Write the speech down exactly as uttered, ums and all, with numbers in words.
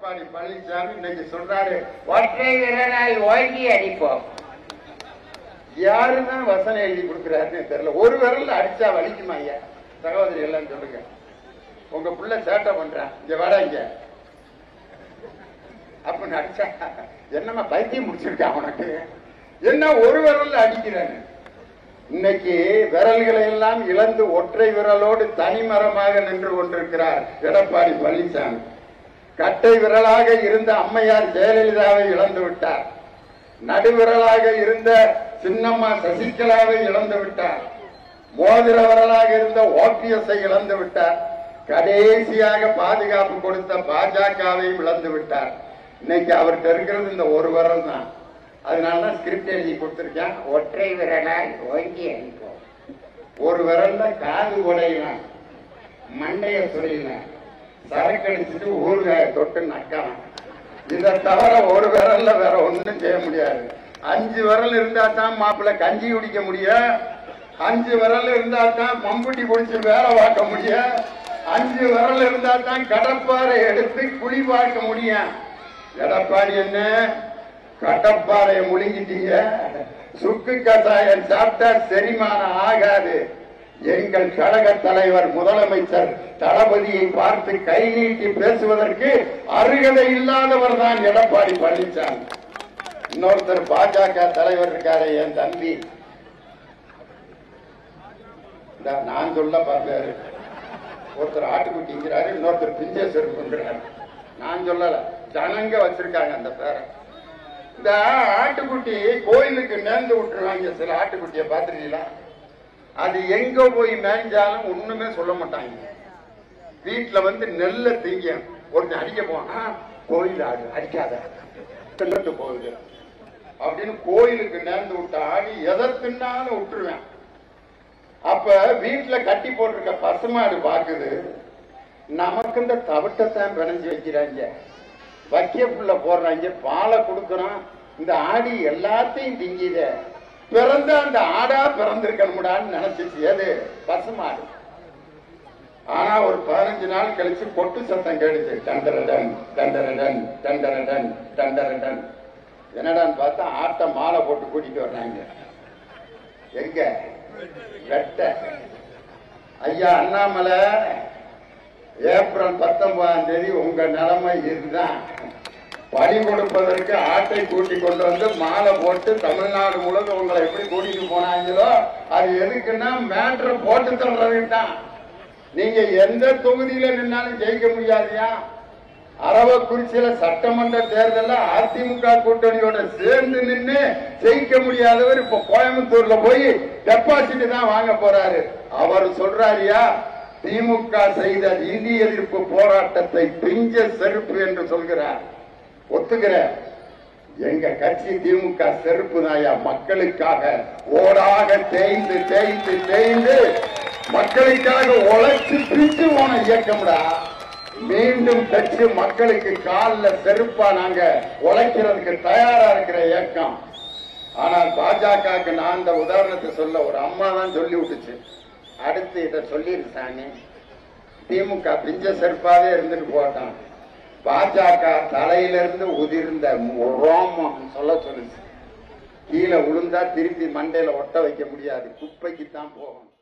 எடப்பாடி பழனிசாமி இன்னைக்கு சொல்றாரு, ஒற்றை விரலால் ஓங்கி அடிப்போம். யாருதான் வசனம் எழுதி கொடுக்கிறாருன்னு தெரியல. ஒரு விரல் அடிச்சா வலிக்குமா ஐயா? சகோதரி எல்லாம் சொல்லுங்க. உங்க புள்ள சேட்டை பண்றான், இங்க வாடா இங்க அப்ப அடிச்சா என்னமா பைத்தியம் முடிச்சிருக்கான் உனக்கு? என்ன ஒரு விரல் அடிக்கிறான்னு? இன்னைக்கு விரல்களை எல்லாம் இழந்து ஒற்றை விரலோடு தனிமரமாக நின்று கொண்டிருக்கிறார் எடப்பாடி பழனிசாமி. கட்டை விரலாக இருந்த அம்மையார் ஜெயலலிதாவை இழந்து விட்டார். நடுவிரலாக இருந்த சின்னம்மா சசிகலாவை இழந்து விட்டார். மோதிர விரலாக இருந்த ஓபிஎஸ்ஐ இழந்து விட்டார். கடைசியாக பாதுகாப்பு கொடுத்த பாஜகவை இழந்து விட்டார். இன்னைக்கு அவர்கிட்ட இருக்கிறது இந்த ஒரு விரல் தான். அதனாலதான் ஸ்கிரிப்ட் எழுதி கொடுத்திருக்கேன், ஒற்றை விரலால் ஓங்கி அடிப்போம். ஒரு விரல்ல காது உடையலாம், மண்டைய சொல்லிடலாம், சரக்கு அடிச்சுட்டு ஊறுகாய தொட்டு நக்கலாம். இதை தவிர ஒரு விரல்ல வேற ஒண்ணும் செய்ய முடியாது. அஞ்சு விரல் இருந்தா தான் மாப்பிள்ள கஞ்சி குடிக்க முடியும். அஞ்சு விரல் இருந்தா தான் மம்புட்டி குடிச்சு வேலை பார்க்க முடியும். அஞ்சு விரல் இருந்தா தான் கடப்பாறை எடுத்து குழி பார்க்க முடியும். எடப்பாடி என்ன கடப்பாறையை முழுங்கிட்டீங்க, சுக்கு கசாயம் சாப்பிட்டா செரிமானம் ஆகாது. எங்கள் கழக தலைவர் முதலமைச்சர் தளபதியை பார்த்து கை நீட்டி பேசுவதற்கு அருகதை இல்லாதவர் தான் எடப்பாடி பழனிசாமி. இன்னொருத்தர் பாஜக தலைவர் இருக்காரு, என் தம்பி, நான் சொல்ல பார்த்தாரு. ஒருத்தர் ஆட்டுக்குட்டிங்கிறாரு, இன்னொருத்தர் பிஞ்சேஸ்வரர் பண்றாரு. நான் சொல்லல, ஜனங்க வச்சிருக்காங்க அந்த பேரை. இந்த ஆட்டுக்குட்டி கோயிலுக்கு நேர்ந்து விட்டுருவாங்க. சில ஆட்டுக்குட்டியை பார்த்துருக்கீங்களா? அது எங்க போய் மேய்ஞ்சாலும் ஒண்ணுமே சொல்ல மாட்டாங்க. வீட்டுல வந்து நெல்ல திங்க ஒருத்தன் அடிக்க போனா, கோயில் ஆடு அடிக்காத தின்னுட்டு போகுது அப்படின்னு கோயிலுக்கு நேர்ந்து விட்ட ஆடி எதை தின்னாலும் விட்டுருவேன். அப்ப வீட்டுல கட்டி போட்டிருக்க பசுமாடு பாக்குது, நமக்கு இந்த தவிட்டத்தான் பிணைஞ்சு வைக்கிறாங்க, வைக்க புள்ள போடுறாங்க, பாலை கொடுக்கணும், இந்த ஆடி எல்லாத்தையும் திங்கித, பிறந்த அந்த ஆடா பிறந்திருக்கணும்டான்னு நினைச்சிச்சு. அது பசுமாடு. ஆனா ஒரு பதினஞ்சு நாள் கழிச்சு கொட்டு சத்தம் கேடுச்சு, டண்டரடன் டண்டரடன் டண்டரடன் டண்டரடன். என்னடான்னு பார்த்தா ஆட்டை மாலை போட்டு கூட்டிட்டு வர்றாங்க. எங்க வெட்ட ஐயா அண்ணாமலை, ஏப்ரல் பத்தொன்பதாம் தேதி உங்க நிலைமை இதுதான். பணி கொடுப்பதற்கு ஆட்டை கூட்டி கொண்டு வந்து மாலை போட்டு தமிழ்நாடு முழுக்க உங்களை எப்படி கூட்டிட்டு போனாங்களோ அது எதுக்குன்னா மேட்ரு போட்டு தர்றதுக்கு தான். நீங்க எந்த தொகுதியில நின்னாலும் ஜெயிக்க முடியாதியா? அரவக்குறிச்சியில சட்டமன்ற தேர்தலில் அதிமுக கூட்டணியோட சேர்ந்து நின்று ஜெயிக்க முடியாதவர் இப்ப கோயம்புத்தூர்ல போய் டெபாசிட் தான் வாங்க போறாரு. அவர் சொல்றாரியா, திமுக செய்த இந்திய எதிர்ப்பு போராட்டத்தை பிஞ்ச செருப்பு என்று சொல்கிறார். ஒத்துக்கிற எங்க கட்சி திமுக செருப்பு தாயா. மக்களுக்காக ஓடாக தேய்ந்து தேய்ந்து தேய்ந்து மக்களுக்காக உழைச்சு பிரிச்சு போன இயக்கம்டா. மீண்டும் கட்சி மக்களுக்கு காலில் செருப்பா நாங்க உழைக்கிறதுக்கு தயாரா இருக்கிற இயக்கம். ஆனால் பாஜகவுக்கு நான் இந்த உதாரணத்தை சொல்ல ஒரு அம்மா தான் சொல்லி விட்டுச்சு. அடுத்து இதை சொல்லிருச்சாங்க, திமுக பிஞ்ச செருப்பாவே இருந்துட்டு போட்டான், பாஜக தலையிலிருந்து உதிர்ந்த ரோமம் சொல்ல சொல்லுச்சு. கீழே விழுந்தா திருப்பி மண்டையில ஒட்ட வைக்க முடியாது, குப்பைக்கு தான் போகும்.